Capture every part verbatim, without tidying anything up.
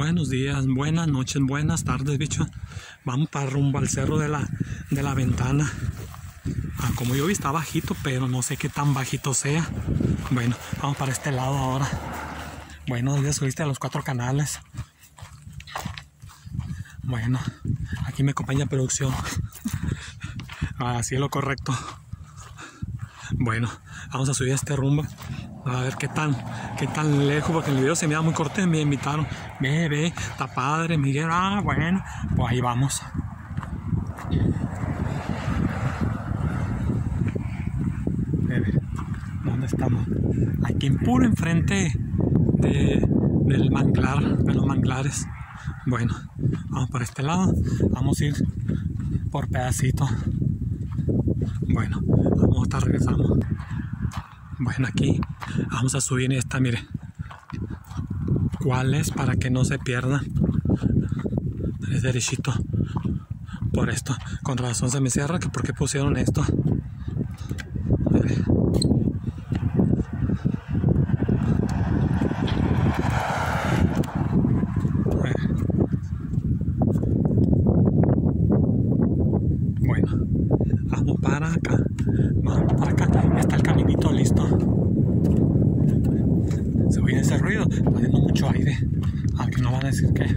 Buenos días, buenas noches, buenas tardes, bicho. Vamos para rumbo al cerro de la, de la Ventana. Ah, como yo vi está bajito, pero no sé qué tan bajito sea. Bueno, vamos para este lado ahora. Bueno, ya subiste a los cuatro canales. Bueno, aquí me acompaña producción. Así es lo correcto. Bueno, vamos a subir a este rumbo. A ver qué tan, qué tan lejos, porque en el video se me da muy corto. Me invitaron. Ve, ve, está padre, Miguel. Ah, bueno, pues ahí vamos. Ve, ¿dónde estamos? Aquí en puro enfrente de, del manglar, de los manglares. Bueno, vamos por este lado. Vamos a ir por pedacito. Bueno, vamos a estar regresando. Bueno, aquí vamos a subir esta, mire. ¿Cuál es? Para que no se pierda. Es derechito. Por esto. Con razón se me cierra. ¿Por qué pusieron esto? Bueno, vamos para acá. Vamos para acá. Ya está el caminito listo. Se oye ese ruido. Está haciendo mucho aire. Aunque no van a decir que.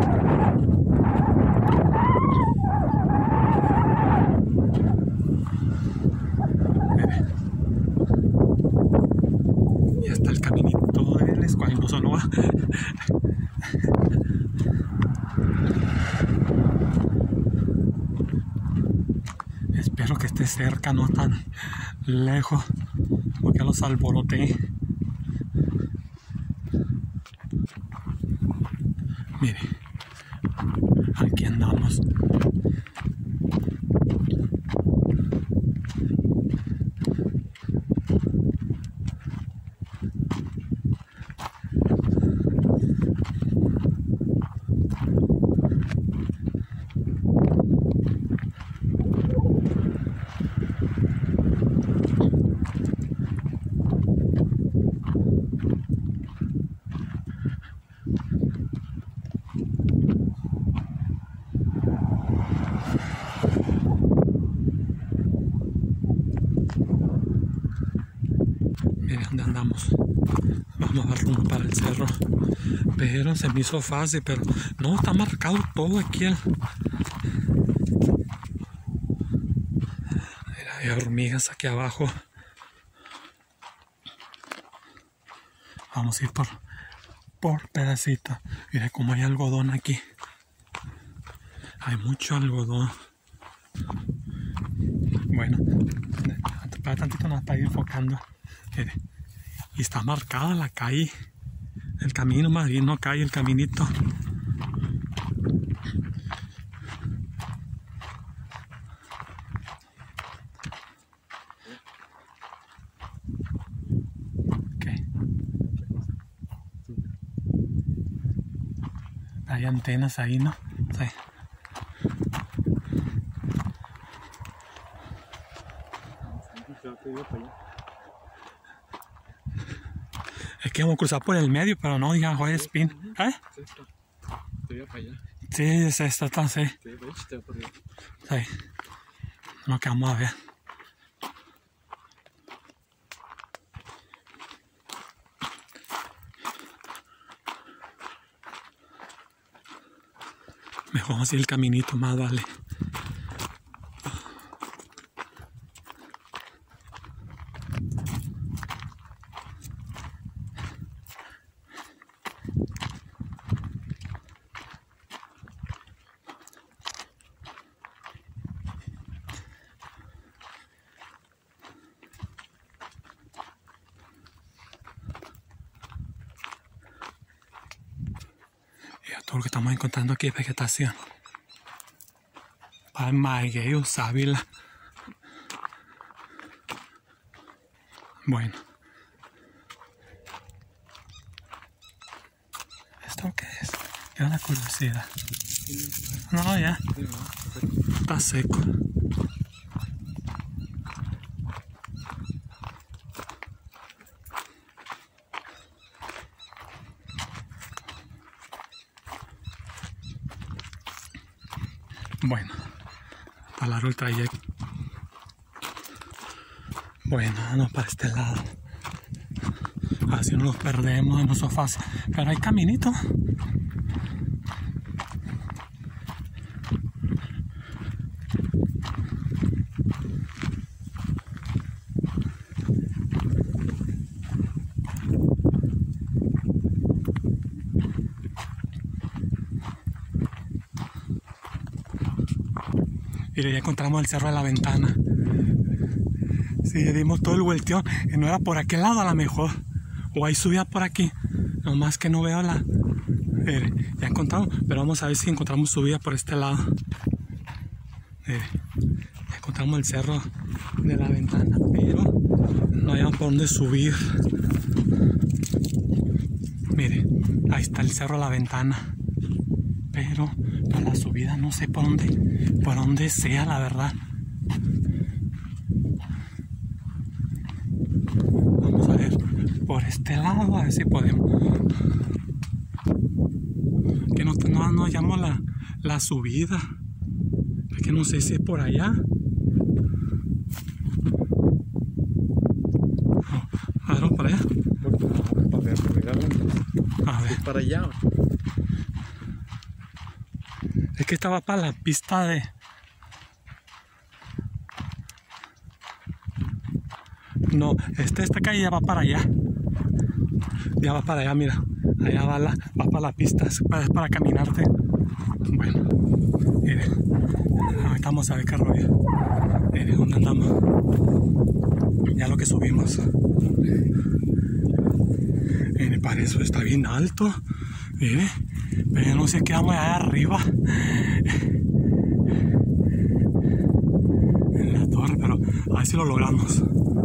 Ya está el caminito del escuadrón. Incluso no va. Espero que esté cerca, no tan lejos, porque los alboroté. Mire, aquí andamos. Mire dónde andamos. Vamos a dar rumbo para el cerro. Pero se me hizo fácil, pero no, está marcado todo aquí. El... Mira, hay hormigas aquí abajo. Vamos a ir por, por pedacitos. Mira cómo hay algodón aquí. Hay mucho algodón. Bueno, para tantito nos para ir enfocando. Mire. Y está marcada la calle. El camino, más bien no calle, el caminito. Okay. Hay antenas ahí, ¿no? Sí. Es que vamos a cruzar por el medio, pero no, ya, joder, spin. ¿Eh? Sí, es esta, está, sí. Sí. Lo que vamos a ver. Mejor vamos a ir el caminito más, vale. Todo lo que estamos encontrando aquí es vegetación. Maguey, sábila. Bueno. ¿Esto qué es? Es una curiosidad. No, ya. Está seco. Bueno, está largo el trayecto. Bueno, no para este lado. Así no nos perdemos en los sofás. Pero hay caminito. Mire, ya encontramos el Cerro de la Ventana. Sí, dimos todo el vuelteón. Y no era por aquel lado a lo mejor. O hay subida por aquí. Nomás que no veo la... Mire, ya encontramos. Pero vamos a ver si encontramos subida por este lado. Mire, ya encontramos el Cerro de la Ventana. Pero no hay por dónde subir. Mire, ahí está el Cerro de la Ventana. Pero para la subida no sé por dónde, por dónde sea, la verdad. Vamos a ver por este lado, a ver si podemos. Que no, no, no llamo la, la subida. Es que no sé si es por allá. A ver, para allá. A ver. Para allá. Es que estaba para la pista de... No, este, esta calle ya va para allá. Ya va para allá, mira. Allá va, la, va para la pista. Es para, es para caminarte. Bueno, miren. Ahorita vamos a ver qué rollo. Miren, ¿dónde andamos? Ya lo que subimos. Miren, para eso está bien alto. Miren. Pero no sé qué vamos allá arriba. En la torre, pero a ver si lo logramos.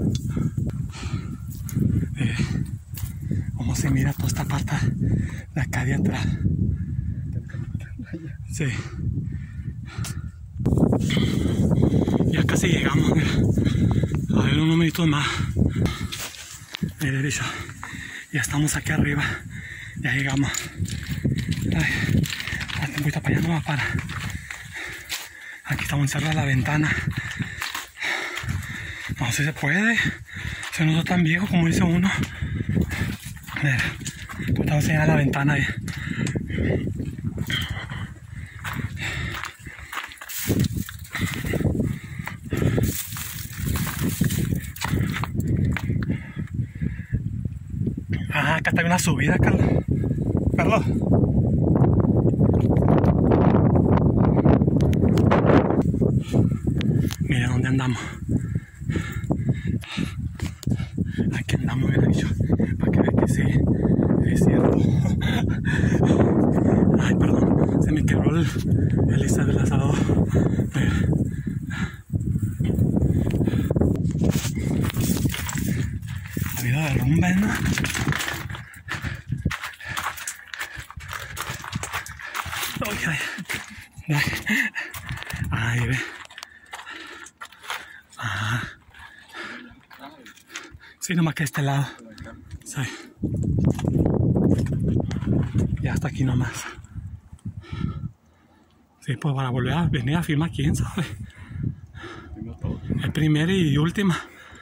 Eh, ¿Cómo se mira toda esta parte de acá de atrás? Sí. Ya casi llegamos, mira. A ver, unos minutos más. De derecho. Ya estamos aquí arriba. Ya llegamos. Ay, un poquito para allá, no va para. Aquí estamos encerrados la ventana. No sé si se puede. Se nos da tan viejo como dice uno. Mira, tú te vas a enseñar la ventana ahí. Ah, acá está una subida, Carlos. Carlos. Mira dónde andamos. Aquí andamos, bien dicho. Para que vean que sí, es cierto. Ay, perdón. Se me quebró el, el lista del asador. Mira. Ha habido derrumbes, ¿no? Ay, ay, ay, ve. Ah. Sí, nomás que este lado. Sí. Ya hasta aquí nomás. Sí, pues para volver a venir a filmar, quién sabe. El primero y última.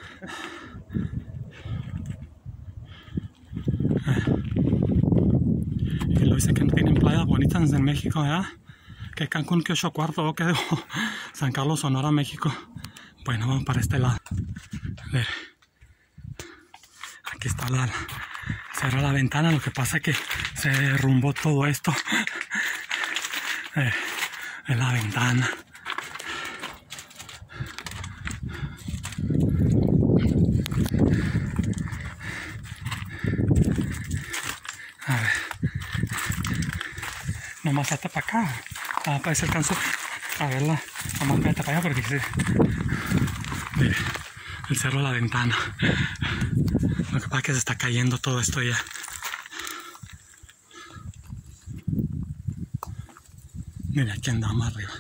Y lo dice que no tienen playas bonitas en México, ¿verdad? Que Cancún, que ocho cuartos, o que debo. San Carlos, Sonora, México. Bueno, vamos para este lado. A ver. Aquí está la, cerró la ventana, lo que pasa es que se derrumbó todo esto. Eh, en la ventana. A ver. Nomás hasta para acá. Ah, para ese alcanzó a verla. Nomás para allá porque se... Mire, el cerro de la ventana. Lo que pasa es que se está cayendo todo esto ya. Mira, aquí andamos arriba.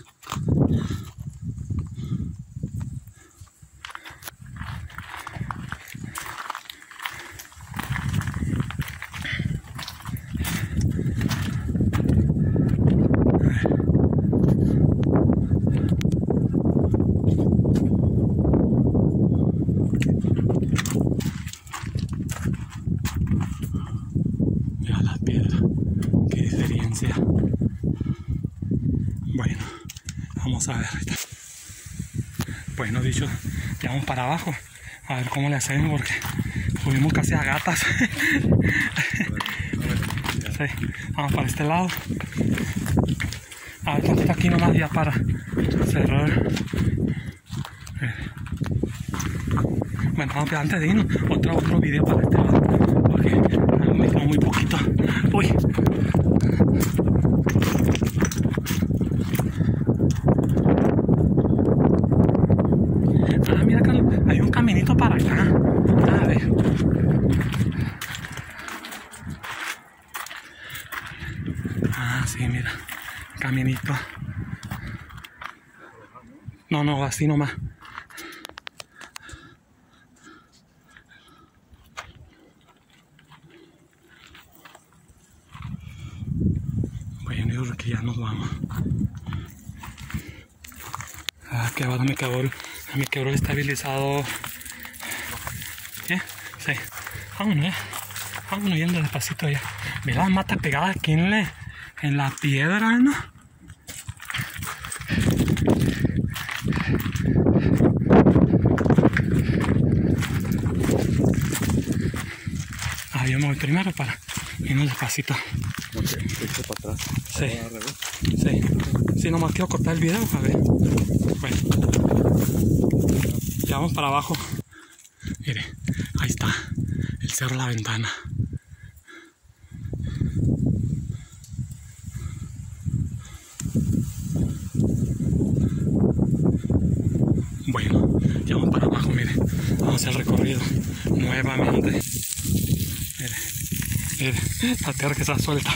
Mira la piedra, qué diferencia. Bueno, vamos a ver. Bueno, dicho, ya vamos para abajo. A ver cómo le hacemos porque subimos casi a gatas. Sí, vamos para este lado. A ver, tantito aquí nomás ya para cerrar. Bueno, vamos, antes de irnos, otro, otro video para este lado. Porque me quedo muy poquito. Uy. Ah, mira, Carlos, hay un caminito para acá. A ver. Ah, sí, mira. Caminito. No, no, así nomás. Bueno, yo creo que ya nos vamos. Ah, que ahora me quebró, me quebró el estabilizador. ¿Qué? Sí. Vámonos ya. Vámonos yendo despacito ya. Mira la mata pegada aquí en la, en la piedra, ¿no? Ah, yo me voy primero para irnos despacito. Ok, esto para atrás. Sí. Sí. Sí, nomás quiero cortar el video, a ver. Bueno. Ya vamos para abajo. Mire, ahí está. El cerro La Ventana. Bueno, ya vamos para abajo, mire. Vamos a hacer el recorrido nuevamente. Mire, mire, la tierra que está suelta.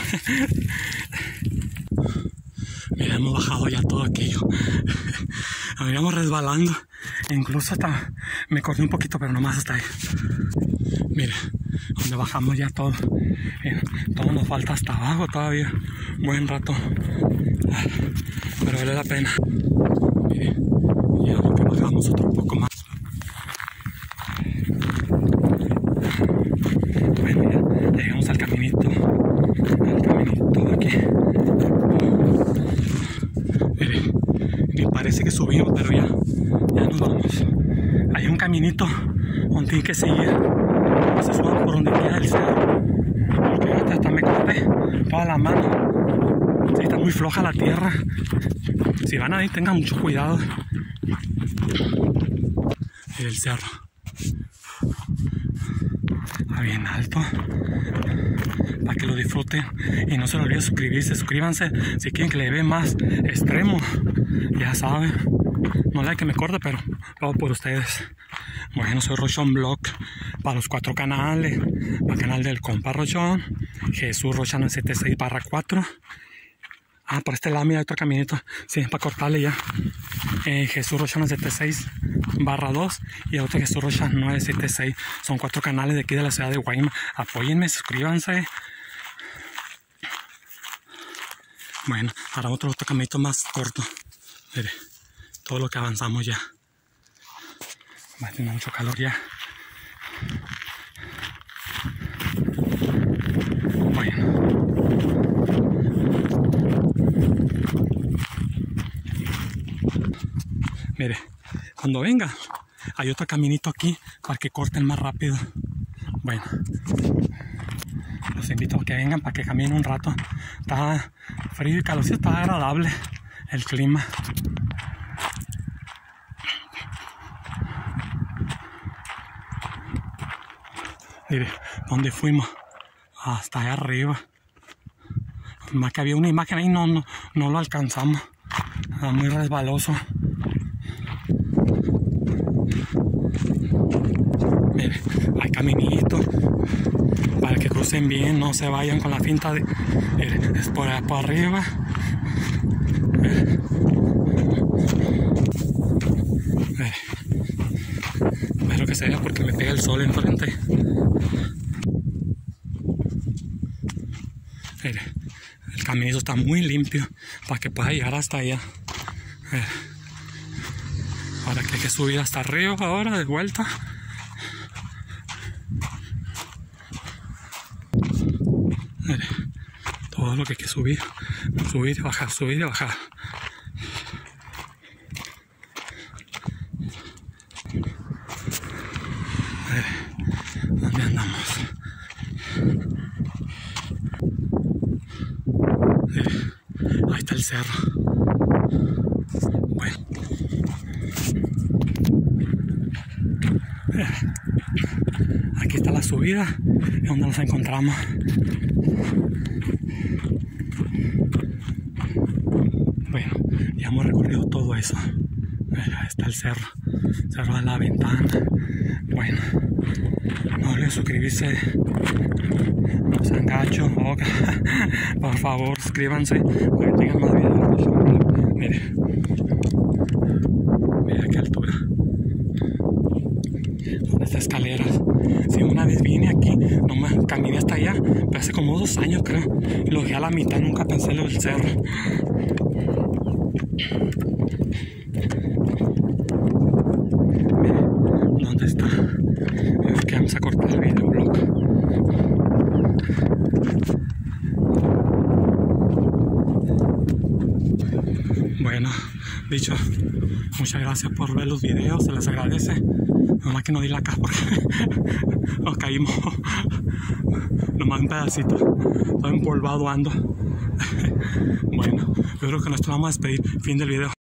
Mira, hemos bajado ya todo aquello. Veníamos resbalando. Incluso hasta me corrí un poquito, pero nomás hasta ahí. Mire, donde bajamos ya todo. Eh, todo nos falta hasta abajo todavía. Buen rato. Pero vale la pena. Mire, ya lo que bajamos otro poco más. Bueno, ya llegamos al caminito. Al caminito de aquí. Mire, me parece que subimos, pero ya, ya nos vamos. Hay un caminito donde tiene que seguir. Se sube por donde queda el cerro. Porque hasta, hasta me corté toda la mano. Sí, está muy floja la tierra. Si van a ir, tengan mucho cuidado. Mire el cerro. Está bien alto. Para que lo disfruten y no se les olvide suscribirse, suscríbanse si quieren que le dé más extremo, ya saben, no la que me corte, pero lo hago por ustedes. Bueno, soy Rochón Blog para los cuatro canales, para el canal del compa Rochón, Jesús Rochón setenta y seis barra cuatro. Ah, por este lado mira hay otro caminito, sí, para cortarle ya. Eh, Jesús Rochón setenta y seis barra dos y otro Jesús Rochón nueve setenta y seis. Son cuatro canales de aquí de la ciudad de Guaymas. Apóyenme, suscríbanse. Bueno, ahora otro, otro caminito más corto. Mire, todo lo que avanzamos ya. Va a tener mucho calor ya. Bueno. Mire, cuando venga, hay otro caminito aquí para que corten más rápido. Bueno, los invito a que vengan para que caminen un rato. Está frío y calorcito, está agradable el clima. Mire, ¿dónde fuimos? Hasta allá arriba. Más que había una imagen ahí, no, no, no lo alcanzamos. Está muy resbaloso. Mire, hay caminito para que crucen bien, no se vayan con la finta de... Mire, es por, por arriba. Mire. Mire. Espero que se vea porque me pega el sol enfrente. Mire, el caminito está muy limpio para que pueda llegar hasta allá. Mire. Ahora que hay que subir hasta arriba ahora de vuelta. Mire, todo lo que hay que subir, subir y bajar, subir y bajar. Mire, ¿dónde andamos? Mire, ahí está el cerro. Bueno. Mire, aquí está la subida, es donde nos encontramos. Bueno, ya hemos recorrido todo eso. Ahí está el cerro, cerro de la ventana. Bueno, no olviden suscribirse, no sean gachos, oh, por favor suscríbanse para que tengan más videos. Mire, mire qué altura. Son estas escaleras. Si una vez vine aquí, no me caminé hasta allá, pero hace como dos años creo, y lo dejé a la mitad, nunca pensé en lo del cerro. Mire, ¿dónde está? Creo que vamos a cortar el videoblog. Bueno, dicho, muchas gracias por ver los videos, se les agradece. Nomás que no di la cara porque nos caímos. Nomás un pedacito, todo empolvado ando. Bueno, yo creo que nos vamos a despedir. Fin del video.